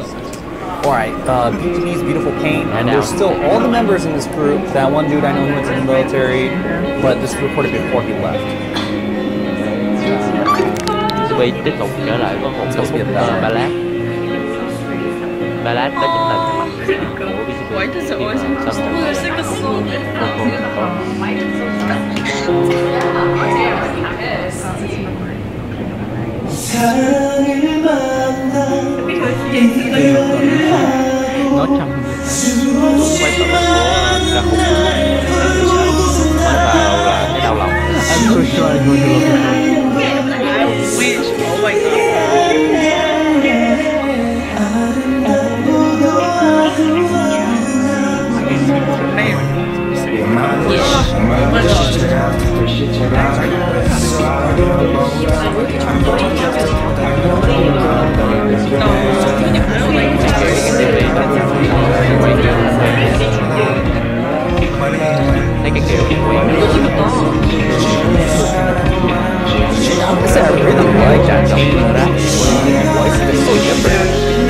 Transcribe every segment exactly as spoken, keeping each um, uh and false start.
Alright, uh, B T B's Beautiful Pain. I know. There's still all the members in this group. That one dude I know who went to the military, but this was recorded before he left. Vì tiếp tục trở lại với một ca khúc uh, ballad. Ballad đó chính là cái mặt của Why does it always have to sing a song? nó trong quay tập của ca khúc mới vào là cái đau lòng. I'm so sure I'm going to love it. I wish. Oh my god. Thấy cái kiểu quen This is a rhythm like that. Voice is so different.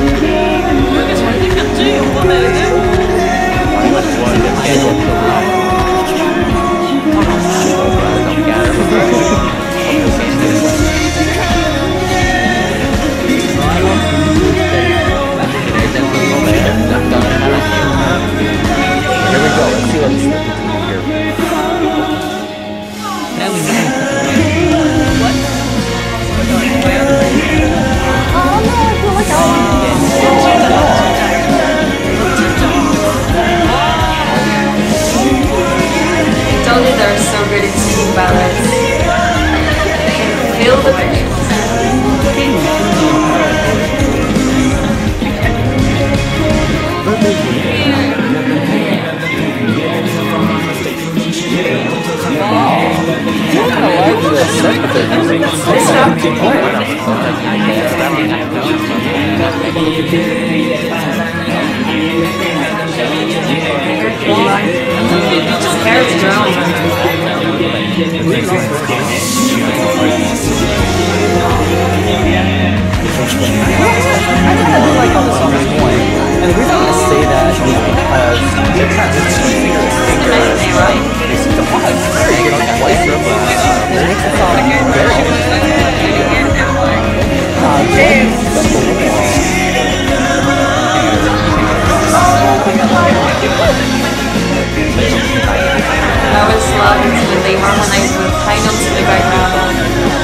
Here we go. Let's see what this is here. I told you they're so good at singing ballads. They can feel the pain. Carrots drowning. I do like how the song is going. And the reason I'm going to say that is because they're trying to sing right? They seem to pause very good on that way. It makes the song very good. Uh, James. I was loving it when they harmonized with high notes in the background.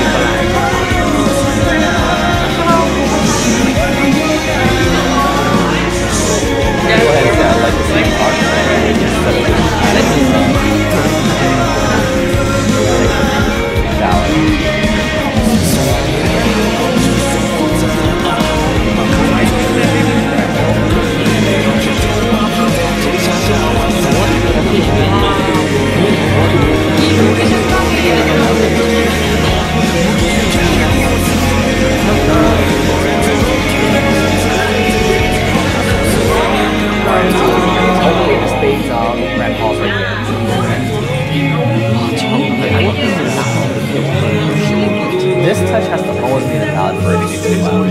This touch has to always be the palette for it to be too loud.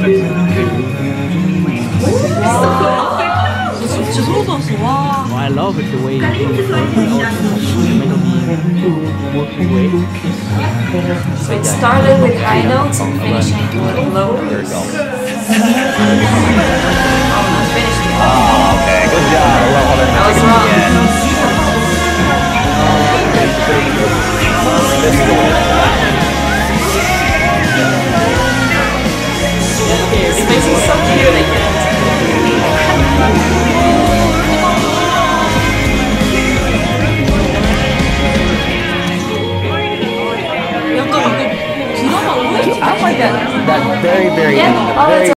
Oh, I love it the way it is. So it started with high notes and finishing with low notes. Almost finished it. Oh, okay, good job. I love how they're I was wrong. This is the way. It makes it so cute, I can't. I like that, that very, very Yeah, end, all the very